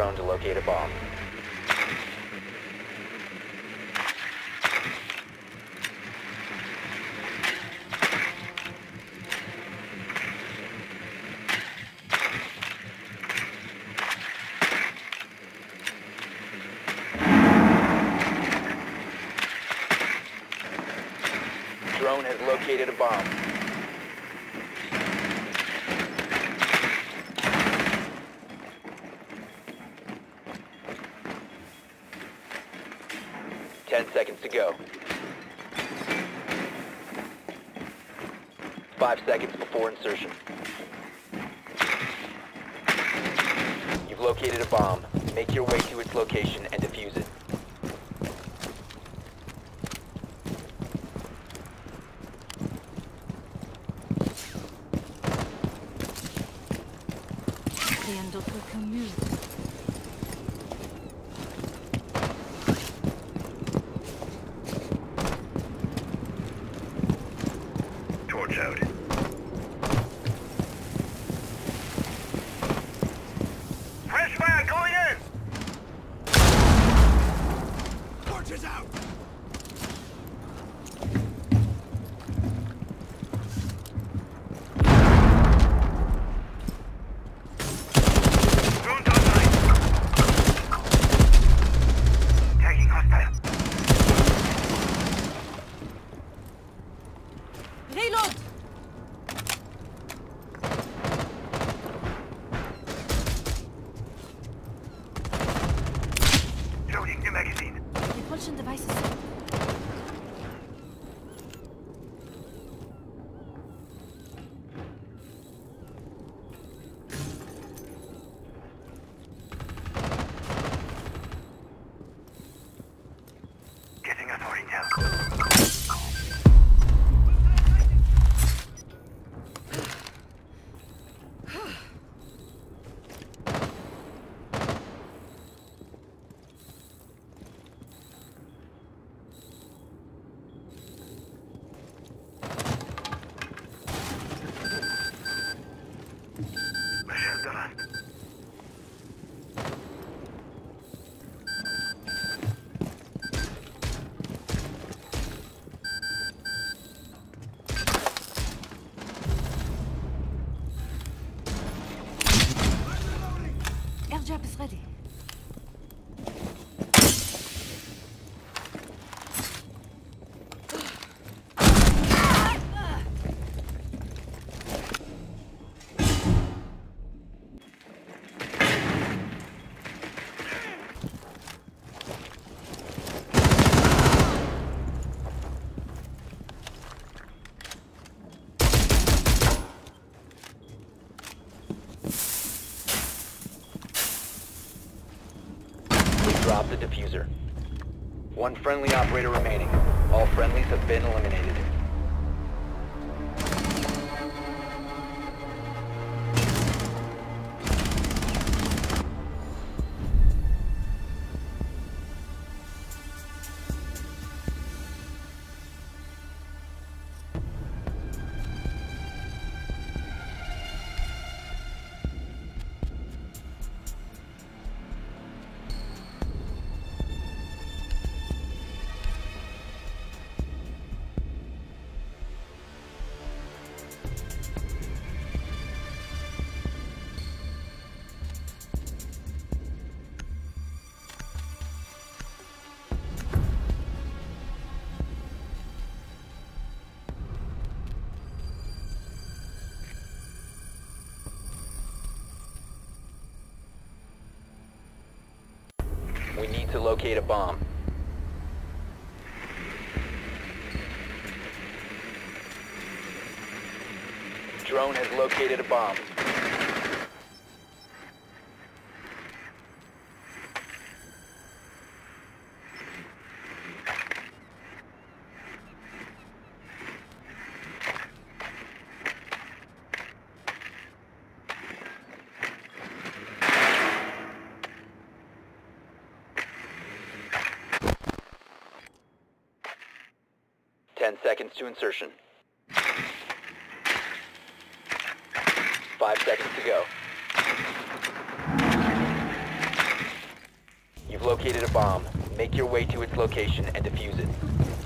drone to locate a bomb. Drone has located a bomb. Ten seconds to go. 5 seconds before insertion. You've located a bomb. Make your way to its location and defuse it. Rien d'autre que mieux. Torch out. Fresh fire going in! Torch is out! Drone's online. Tagging hostile. Reload! Loading new magazine. Repulsion devices. Getting us more intel. Michelle Durant. Airdrop is ready. Drop the diffuser. One friendly operator remaining. All friendlies have been eliminated. We need to locate a bomb. Drone has located a bomb. Ten seconds to insertion. 5 seconds to go. located a bomb. Make your way to its location and defuse it.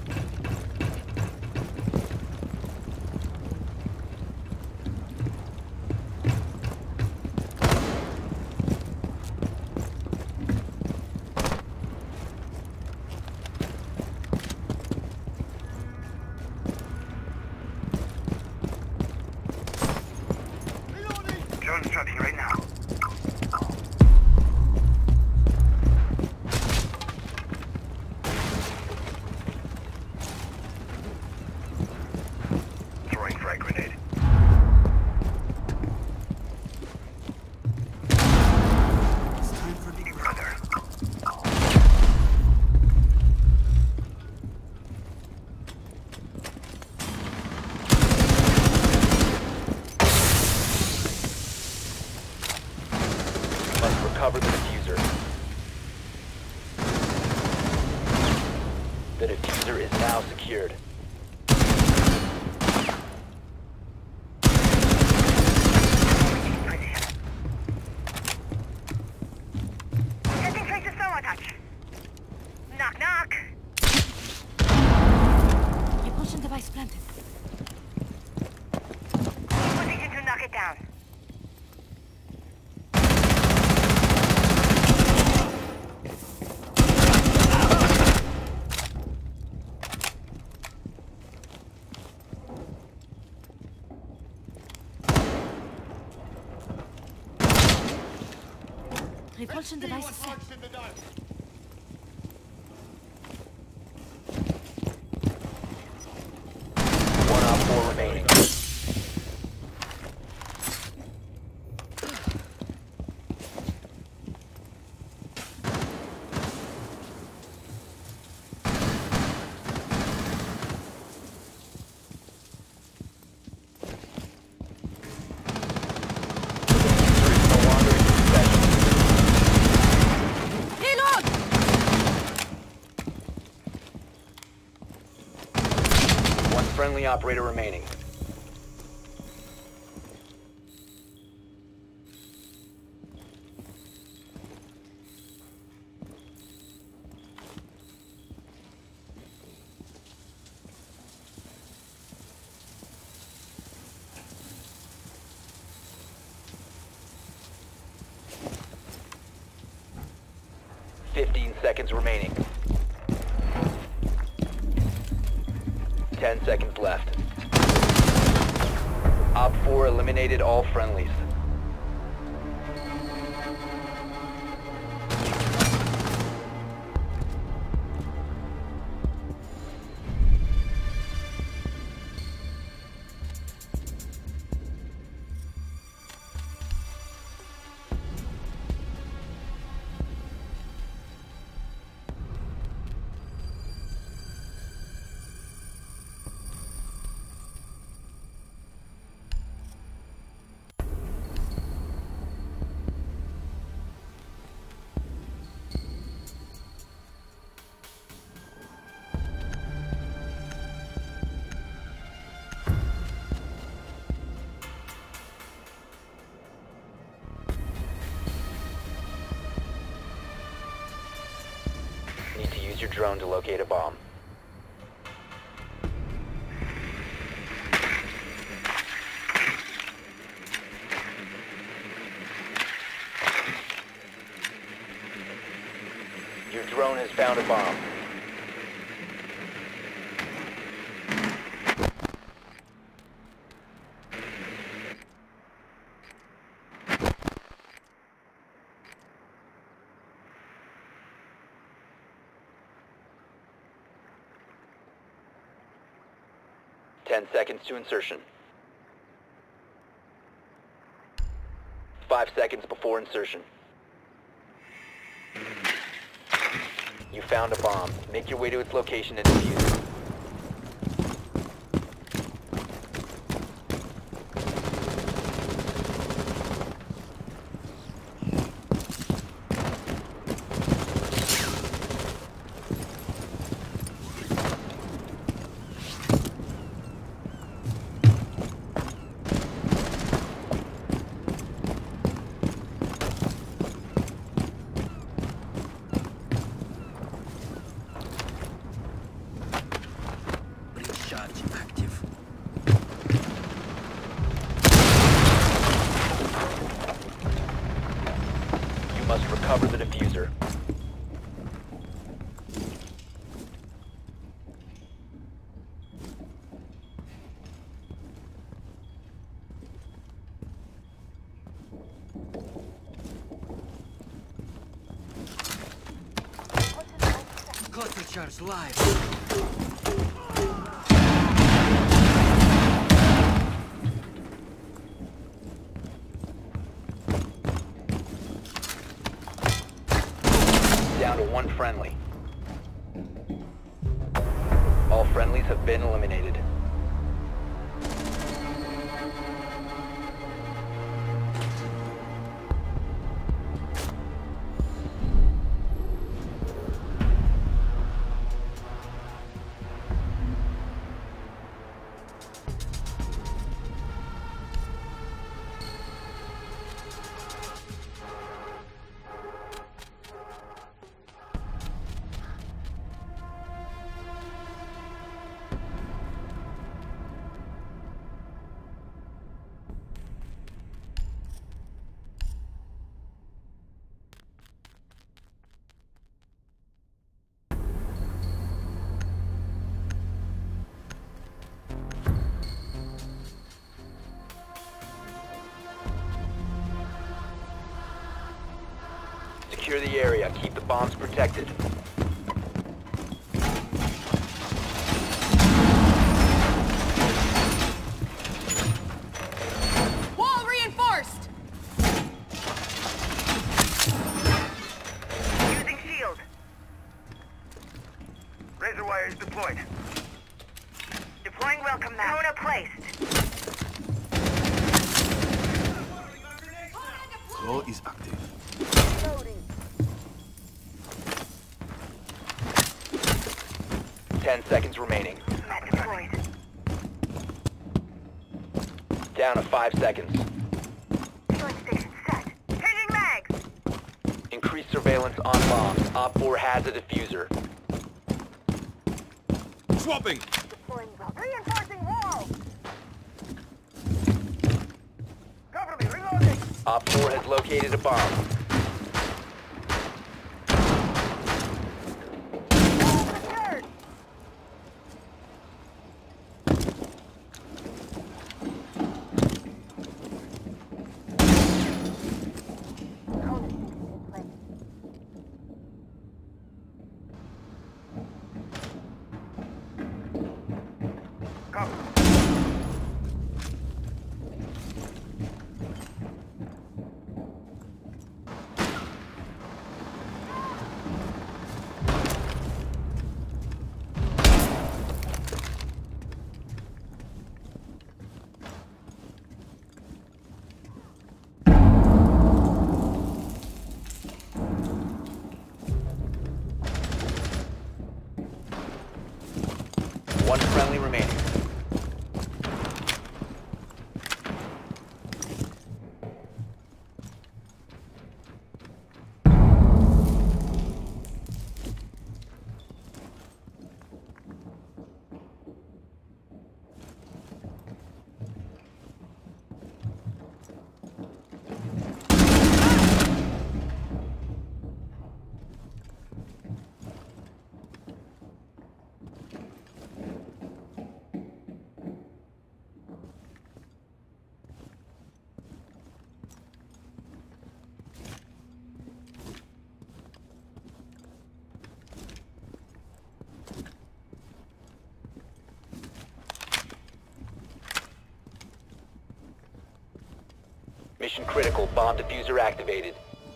Drone's dropping right now. Throwing frag grenade. It's time for Big Brother. Must recover the diffuser. The diffuser is now secured. Setting traces thermal touch. Knock knock. Repulsion device planted. Position to knock it down. Repulsion device is set. One op 4 remaining. Reload! One friendly operator remaining. Fifteen seconds remaining. 10 seconds left. Op 4 eliminated all friendlies. Need to use your drone to locate a bomb. Your drone has found a bomb. Ten seconds to insertion. 5 seconds before insertion. You found a bomb. Make your way to its location and defuse it. Cluster charge live. Down to one friendly. All friendlies have been eliminated. Secure the area. Keep the bombs protected. Wall reinforced! Using shield. Razor wire is deployed. Deploying welcome mat. Corona placed. Claw is active. Loading. 10 seconds remaining. Mat deployed. Down to 5 seconds. Joint station set. Changing mags. Increase surveillance on bombs. Op 4 has a diffuser. Swapping! Deploying well. Reinforcing wall. Cover me. Reloading. Op 4 has located a bomb. Secured. Cover. One friendly remaining. Mission critical. Bomb diffuser activated.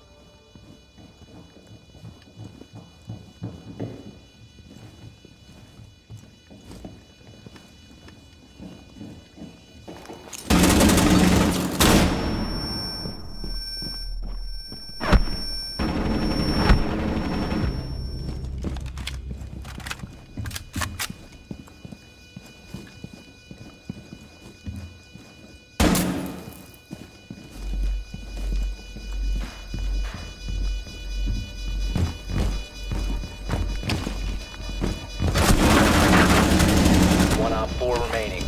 Op 4 remaining.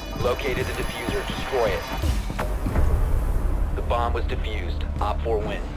Located the diffuser. Destroy it. The bomb was defused. Op 4 wins.